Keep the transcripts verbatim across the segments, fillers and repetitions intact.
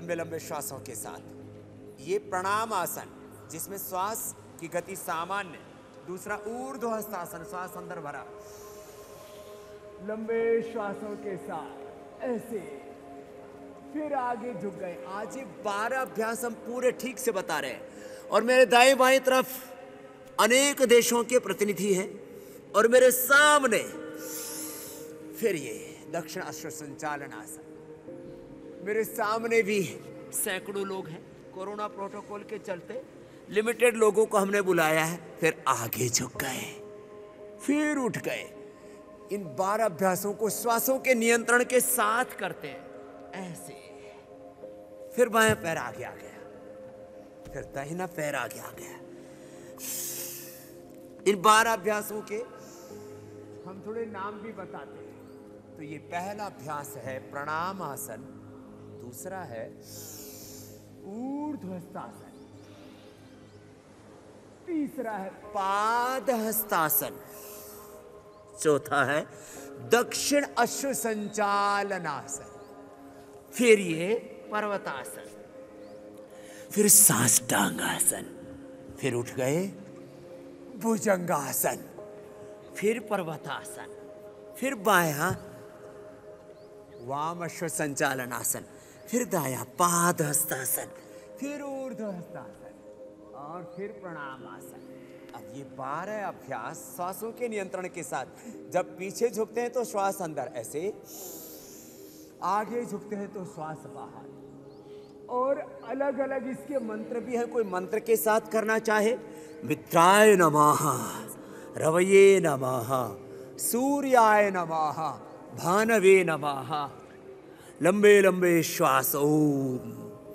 लंबे लंबे श्वासों के साथ। ये प्रणाम आसन, जिसमें श्वास की गति सामान्य। दूसरा ऊर्ध्व हस्तासन, श्वास अंदर भरा, लंबे श्वासों के साथ ऐसे, फिर आगे झुक गए। आज ये बारह अभ्यास हम पूरे ठीक से बता रहे हैं। और मेरे दाएं बाएं तरफ अनेक देशों के प्रतिनिधि हैं और मेरे सामने फिर ये दक्षिण अश्व संचालन आसन। मेरे सामने भी सैकड़ों लोग हैं। कोरोना प्रोटोकॉल के चलते लिमिटेड लोगों को हमने बुलाया है। फिर आगे झुक गए, फिर उठ गए। इन बारह अभ्यासों को श्वासों के नियंत्रण के साथ करते हैं ऐसे। फिर बायां पैर आगे आ गया, फिर दाहिना पैर आगे आ गया। इन बारह अभ्यासों के हम थोड़े नाम भी बताते हैं। तो ये पहला अभ्यास है प्रणाम आसन, दूसरा है ऊर्ध्व हस्तासन, तीसरा है पाद हस्तासन, चौथा है दक्षिण अश्व संचालनासन, फिर ये पर्वतासन, फिर साष्टांगासन, फिर उठ गए भुजंगासन, फिर पर्वतासन, फिर बायां वाम अश्व संचालनासन, फिर दायां पाद हस्तासन, फिर ऊर्ध्व हस्तासन और फिर प्रणाम आसन। अब ये बारह अभ्यास श्वासों के नियंत्रण के साथ। जब पीछे झुकते हैं तो श्वास अंदर ऐसे, आगे झुकते हैं तो श्वास बाहर। और अलग अलग इसके मंत्र भी हैं। कोई मंत्र के साथ करना चाहे, मित्राय नमः, रवये नमः, सूर्याय नमः, भानवे नमः, लंबे लंबे श्वास, ओम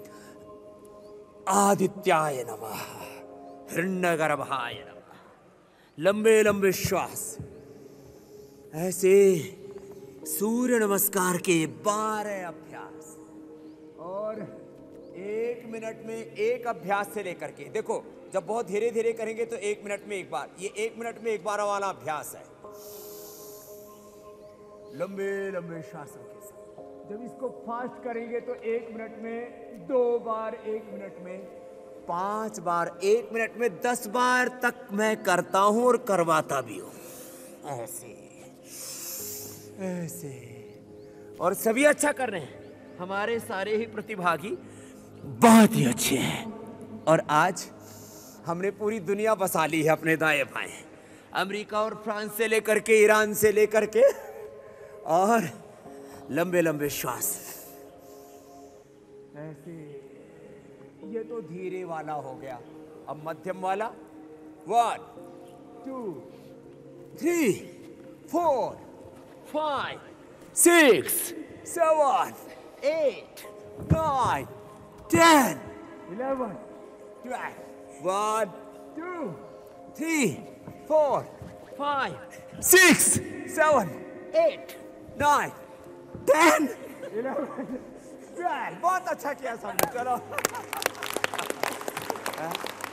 आदित्याय नमः, हिरण्यगर्भाय नमः, लंबे लंबे श्वास ऐसे। सूर्य नमस्कार के बारह अभ्यास। और एक मिनट में एक अभ्यास से लेकर के, देखो जब बहुत धीरे धीरे करेंगे तो एक मिनट में एक बार, ये एक मिनट में एक बार वाला अभ्यास है। लंबे लंबे श्वासों के साथ। जब इसको फास्ट करेंगे तो एक मिनट में दो बार, एक मिनट में पांच बार, एक मिनट में दस बार तक मैं करता हूं और करवाता भी हूं ऐसे ऐसे। और सभी अच्छा कर रहे हैं। हमारे सारे ही प्रतिभागी बहुत ही अच्छे हैं। और आज हमने पूरी दुनिया बसा ली है अपने दाएं बाएं। अमेरिका और फ्रांस से लेकर के, ईरान से लेकर के, और लंबे लंबे श्वास ऐसे। ये तो धीरे वाला हो गया। अब मध्यम वाला, one two three four five six seven eight nine ten eleven twelve, one two three four five six seven eight nine ten eleven twelve. बहुत अच्छा किया सबने। चलो